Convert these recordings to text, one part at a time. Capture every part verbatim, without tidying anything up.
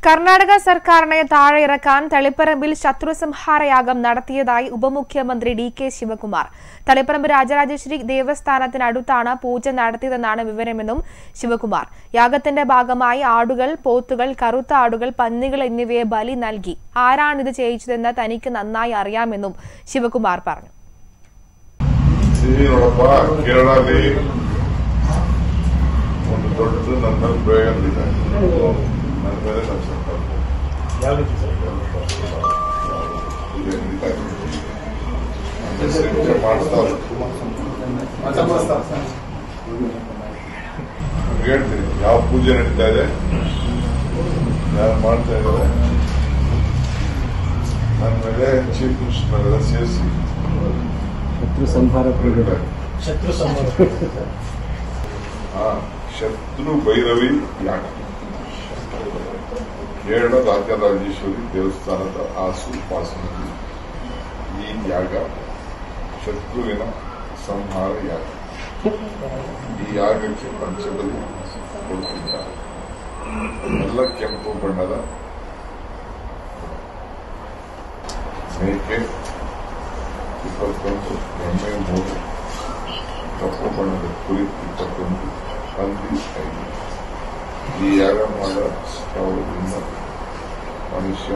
കർണാടക സർക്കാരിനെ താഴെയിറക്കാൻ തളിപ്പറമ്പിൽ ശത്രുസംഹാരയാഗം നടത്തിയതായി ഉപമുഖ്യമന്ത്രി ഡി കെ ശിവകുമാർ. തളിപ്പറമ്പ് രാജരാജേശ്വരി ദേവസ്ഥാനത്തിനടുത്താണ് പൂജ നടത്തിയതെന്നാണ് വിവരമെന്നും ശിവകുമാർ. യാഗത്തിന്റെ ഭാഗമായി ആടുകൾ, പോത്തുകൾ, കറുത്ത ആടുകൾ, പന്നികൾ എന്നിവയെ ബലി നൽകി. ആരാണിത് ചെയ്യിച്ചതെന്ന് തനിക്ക് നന്നായി അറിയാമെന്നും ശിവകുമാർ പറഞ്ഞു. ಹೇಳ್ತೀನಿ ಯಾವ ಪೂಜೆ ನಡೀತಾ ಇದೆ, ಯಾರು ಮಾಡ್ತಾ ಇದ್ದಾರೆ, ನನ್ನ ಮೇಲೆ ಚೀಫ್ ಮಿನಿಸ್ಟರ್ ಸೇರಿಸಿ ಶತ್ರು ಸಂಹಾರ ಶತ್ರು ಸಂಹಾರ ಶತ್ರು ಭೈರವಿ ಯಾಗ ಕೇರಳ ರಾಜರಾಜೇಶ್ವರಿ ದೇವಸ್ಥಾನದ ಆಸುಪಾಸಿನಲ್ಲಿ ಈ ಯಾಗ ಶತ್ರುವಿನ ಸಂಹಾರ ಯಾಗ. ಈ ಯಾಗಕ್ಕೆ ಪಂಚಬಲಿ ಕೊಡುತ್ತಿದ್ದಾರೆ. ಎಲ್ಲ ಕೆಂಪು ಬಣ್ಣದ ಮೇಕೆ ಇಪ್ಪತ್ತೊಂದು, ಎಮ್ಮೆ ಮೂರು, ಕಪ್ಪು ಬಣ್ಣದ ಕುರಿ ಇಪ್ಪತ್ತೊಂದು, ಹಂದಿ ಐದು. ಈ ಯಾಗ ಮಾಡೋದ್ರಿಂದ ಮನುಷ್ಯ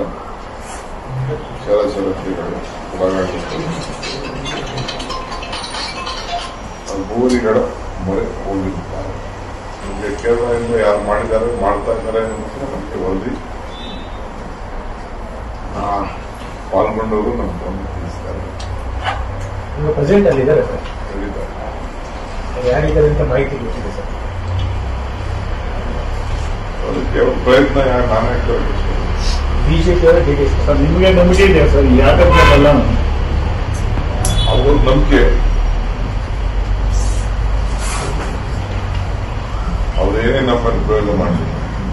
ಚಲಚಲತೆಗಳು ಒಳಗಾಗುತ್ತದೆ. ಭೂರಿಗಳ ಮೊರೆ ಹೋಗಿದ್ದಾರೆ. ನಿಮಗೆ ಕೇರಳದಿಂದ ಯಾರು ಮಾಡಿದ್ದಾರೆ, ಮಾಡ್ತಾ ಇದ್ದಾರೆ ಅನ್ನೋದಕ್ಕೆ ನಮಗೆ ವರದಿ ಪಾಲ್ಗೊಂಡವರು ನಮ್ಮ ಗಮನ ತಿಳಿಸ್ತಾರೆ. ಪ್ರೆಸೆಂಟ್ ಅಲ್ಲಿ ಇದ್ದಾರೆ ಸರ್, ಹೇಳಿದ್ದಾರೆ. ಯಾರಿದ್ದಾರೆ ಅಂತ ಮಾಹಿತಿ ಗೊತ್ತಿದೆ ಸರ್. ಅದಕ್ಕೆ ಪ್ರಯತ್ನ ಯಾರು ನಾನೇ ಬಿಜೆಪಿ ಅವರ ಡಿಡಿಎಸ್ ಸರ್, ನಿಮಗೆ ನಂಬಿಕೆ ಇದೆ ಸರ್ ಯಾಕಲ್ಲ? ಅವ್ರ ನಂಬಿಕೆ, ಅವ್ರೇನೇ ನಮ್ಮನ್ನು ಪ್ರಯೋಗ ಮಾಡಿಲ್ಲ,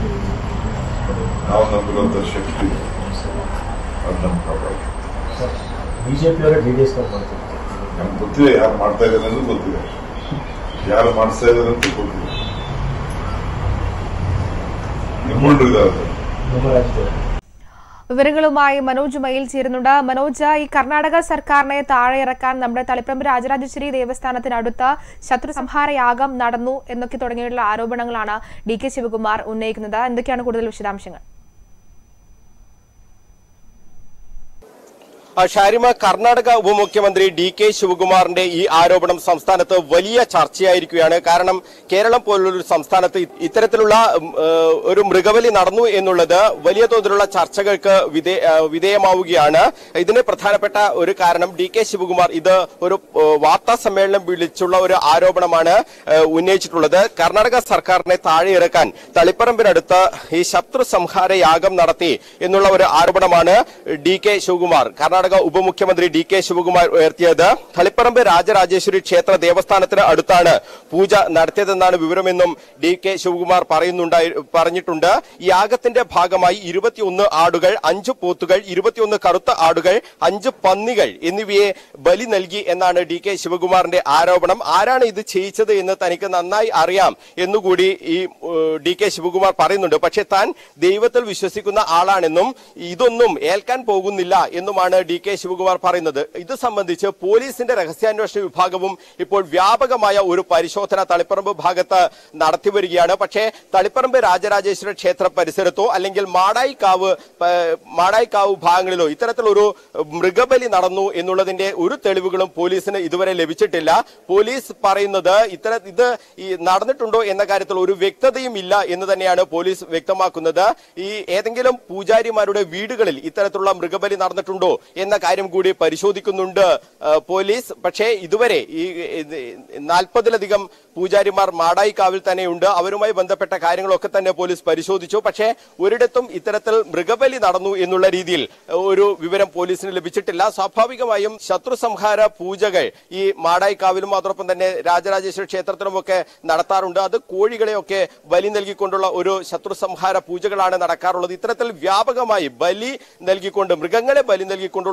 ನಾವು ನಂಬಿರುವಂತ ಶಕ್ತಿ ಅದು ನಮ್ಮ ಕಾಪಾಡಿ. ಬಿಜೆಪಿ ಅವರ ಡಿಡಿಎಸ್ ನಮ್ಗೆ ಗೊತ್ತಿದೆ ಯಾರು ಮಾಡ್ತಾ ಇದ್ದಾರೆ ಅನ್ನೋದು ಗೊತ್ತಿದೆ, ಯಾರು ಮಾಡಿಸ್ತಾ ಇದ್ದಾರೆ ಅಂತ ಗೊತ್ತಿದೆ. വിവരങ്ങളുമായി മനോജ് മയിൽ ചേരുന്നുണ്ട്. മനോജ്, ഈ കർണാടക സർക്കാരിനെ താഴെയിറക്കാൻ നമ്മുടെ തളിപ്പറമ്പ് രാജരാജേശ്വരി ദേവസ്ഥാനത്തിനടുത്ത് ശത്രു സംഹാര യാഗം നടന്നു എന്നൊക്കെ തുടങ്ങിയുള്ള ആരോപണങ്ങളാണ് ഡി കെ ശിവകുമാർ ഉന്നയിക്കുന്നത്. എന്തൊക്കെയാണ് കൂടുതൽ വിശദാംശങ്ങൾ? ഷാരിമ, കർണാടക ഉപമുഖ്യമന്ത്രി ഡി കെ ശിവകുമാറിന്റെ ഈ ആരോപണം സംസ്ഥാനത്ത് വലിയ ചർച്ചയായിരിക്കുകയാണ്. കാരണം കേരളം പോലുള്ളൊരു സംസ്ഥാനത്ത് ഇത്തരത്തിലുള്ള ഒരു മൃഗബലി നടന്നു എന്നുള്ളത് വലിയ തോതിലുള്ള ചർച്ചകൾക്ക് വിധേയമാവുകയാണ്. ഇതിന് പ്രധാനപ്പെട്ട ഒരു കാരണം ഡി കെ ശിവകുമാർ ഇത് ഒരു വാർത്താ സമ്മേളനം വിളിച്ചുള്ള ഒരു ആരോപണമാണ് ഉന്നയിച്ചിട്ടുള്ളത്. കർണാടക സർക്കാരിനെ താഴെ ഇറക്കാൻ തളിപ്പറമ്പിനടുത്ത് ഈ ശത്രു സംഹാര യാഗം നടത്തി എന്നുള്ള ഒരു ആരോപണമാണ് ഡി കെ ശിവകുമാർ കർണാടക ഉപമുഖ്യമന്ത്രി ഡി കെ ശിവകുമാർ ഉയർത്തിയത്. തളിപ്പറമ്പ് രാജരാജേശ്വരി ക്ഷേത്ര ദേവസ്ഥാനത്തിന് അടുത്താണ് പൂജ നടത്തിയതെന്നാണ് വിവരമെന്നും ഡി കെ ശിവകുമാർ പറയുന്നുണ്ടായി പറഞ്ഞിട്ടുണ്ട്. ഈ യാഗത്തിന്റെ ഭാഗമായി ഇരുപത്തിയൊന്ന് ആടുകൾ, അഞ്ച് പോത്തുകൾ, ഇരുപത്തിയൊന്ന് കറുത്ത ആടുകൾ, അഞ്ച് പന്നികൾ എന്നിവയെ ബലി നൽകി എന്നാണ് ഡി കെ ശിവകുമാറിന്റെ ആരോപണം. ആരാണ് ഇത് ചെയ്യിച്ചത് എന്ന് തനിക്ക് നന്നായി അറിയാം എന്നുകൂടി ഈ ഡി കെ ശിവകുമാർ പറയുന്നുണ്ട്. പക്ഷെ താൻ ദൈവത്തിൽ വിശ്വസിക്കുന്ന ആളാണെന്നും ഇതൊന്നും ഏൽക്കാൻ പോകുന്നില്ല എന്നുമാണ് ഡി കെ ശിവകുമാർ പറയുന്നത്. ഇത് സംബന്ധിച്ച് പോലീസിന്റെ രഹസ്യാന്വേഷണ വിഭാഗവും ഇപ്പോൾ വ്യാപകമായ ഒരു പരിശോധന തളിപ്പറമ്പ് ഭാഗത്ത് നടത്തിവരികയാണ്. പക്ഷേ തളിപ്പറമ്പ് രാജരാജേശ്വര ക്ഷേത്ര പരിസരത്തോ അല്ലെങ്കിൽ മാടായിക്കാവ് മാടായിക്കാവ് ഭാഗങ്ങളിലോ ഇത്തരത്തിലൊരു മൃഗബലി നടന്നു എന്നുള്ളതിന്റെ ഒരു തെളിവുകളും പോലീസിന് ഇതുവരെ ലഭിച്ചിട്ടില്ല. പോലീസ് പറയുന്നത് ഇത്തര ഇത് ഈ നടന്നിട്ടുണ്ടോ എന്ന കാര്യത്തിൽ ഒരു വ്യക്തതയും ഇല്ല എന്ന് തന്നെയാണ് പോലീസ് വ്യക്തമാക്കുന്നത്. ഈ ഏതെങ്കിലും പൂജാരിമാരുടെ വീടുകളിൽ ഇത്തരത്തിലുള്ള മൃഗബലി നടന്നിട്ടുണ്ടോ എന്ന കാര്യം കൂടി പരിശോധിക്കുന്നുണ്ട് പോലീസ്. പക്ഷേ ഇതുവരെ ഈ നാൽപ്പതിലധികം പൂജാരിമാർ മാടായിക്കാവിൽ തന്നെയുണ്ട്. അവരുമായി ബന്ധപ്പെട്ട കാര്യങ്ങളൊക്കെ തന്നെ പോലീസ് പരിശോധിച്ചു. പക്ഷേ ഒരിടത്തും ഇത്തരത്തിൽ മൃഗബലി നടന്നു എന്നുള്ള രീതിയിൽ ഒരു വിവരം പോലീസിന് ലഭിച്ചിട്ടില്ല. സ്വാഭാവികമായും ശത്രു സംഹാര പൂജകൾ ഈ മാടായിക്കാവിലും അതോടൊപ്പം തന്നെ രാജരാജേശ്വരി ക്ഷേത്രത്തിലുമൊക്കെ നടത്താറുണ്ട്. അത് കോഴികളെയൊക്കെ ബലി നൽകിക്കൊണ്ടുള്ള ഒരു ശത്രു സംഹാര പൂജകളാണ് നടക്കാറുള്ളത്. ഇത്തരത്തിൽ വ്യാപകമായി ബലി നൽകിക്കൊണ്ട് മൃഗങ്ങളെ ബലി നൽകിക്കൊണ്ടുള്ള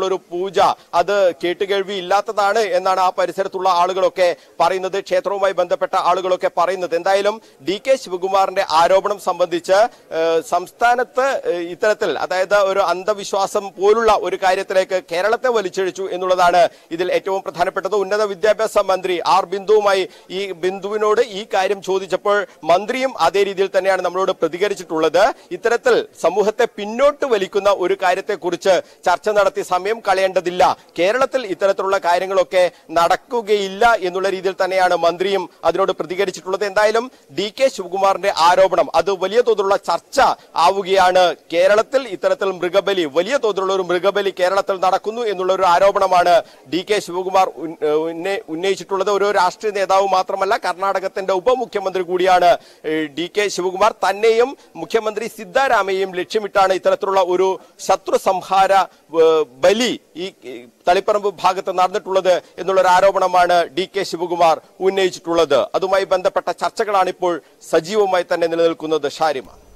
ഇത്തരത്തിലുള്ള ഒരു പൂജ അത് കേട്ടുകേൾവി ഇല്ലാത്തതാണ് എന്നാണ് ആ പരിസരത്തുള്ള ആളുകളൊക്കെ പറയുന്നത്, ക്ഷേത്രവുമായി ബന്ധപ്പെട്ട ആളുകളൊക്കെ പറയുന്നത്. എന്തായാലും ഡി കെ ശിവകുമാറിന്റെ ആരോപണം സംബന്ധിച്ച് സംസ്ഥാനത്ത് ഇത്തരത്തിൽ അതായത് ഒരു അന്ധവിശ്വാസം പോലുള്ള ഒരു കാര്യത്തിലേക്ക് കേരളത്തെ വലിച്ചിഴച്ചു എന്നുള്ളതാണ് ഇതിൽ ഏറ്റവും പ്രധാനപ്പെട്ടത്. ഉന്നത വിദ്യാഭ്യാസ മന്ത്രി ആർ ബിന്ദുവുമായി ഈ ബിന്ദുവിനോട് ഈ കാര്യം ചോദിച്ചപ്പോൾ മന്ത്രിയും അതേ രീതിയിൽ തന്നെയാണ് നമ്മളോട് പ്രതികരിച്ചിട്ടുള്ളത്. ഇത്തരത്തിൽ സമൂഹത്തെ പിന്നോട്ട് വലിക്കുന്ന ഒരു കാര്യത്തെക്കുറിച്ച് ചർച്ച നടത്തി സമയം കളയേണ്ടതില്ല, കേരളത്തിൽ ഇത്തരത്തിലുള്ള കാര്യങ്ങളൊക്കെ നടക്കുകയില്ല എന്നുള്ള രീതിയിൽ തന്നെയാണ് മന്ത്രിയും അതിനോട് പ്രതികരിച്ചിട്ടുള്ളത്. എന്തായാലും ഡി കെ ശിവകുമാറിന്റെ ആരോപണം അത് വലിയ തോതിലുള്ള ചർച്ച ആവുകയാണ്. കേരളത്തിൽ ഇത്തരത്തിൽ മൃഗബലി വലിയ തോതിലുള്ള ഒരു മൃഗബലി കേരളത്തിൽ നടക്കുന്നു എന്നുള്ള ഒരു ആരോപണമാണ് ഡി കെ ശിവകുമാർ ഉന്നയിച്ചിട്ടുള്ളത്. ഒരു രാഷ്ട്രീയ നേതാവ് മാത്രമല്ല, കർണാടകത്തിന്റെ ഉപമുഖ്യമന്ത്രി കൂടിയാണ് ഡി കെ ശിവകുമാർ. തന്നെയും മുഖ്യമന്ത്രി സിദ്ധാരാമയെയും ലക്ഷ്യമിട്ടാണ് ഇത്തരത്തിലുള്ള ഒരു ശത്രു സംഹാര ബലി ഈ തളിപ്പറമ്പ് ഭാഗത്ത് നടന്നിട്ടുള്ളത് എന്നുള്ള ഒരു ആരോപണമാണ് ഡി കെ ശിവകുമാർ ഉന്നയിച്ചിട്ടുള്ളത്. അതുമായി ബന്ധപ്പെട്ട ചർച്ചകളാണ് ഇപ്പോൾ സജീവമായി തന്നെ നിലനിൽക്കുന്നത്. ഷാരിമ.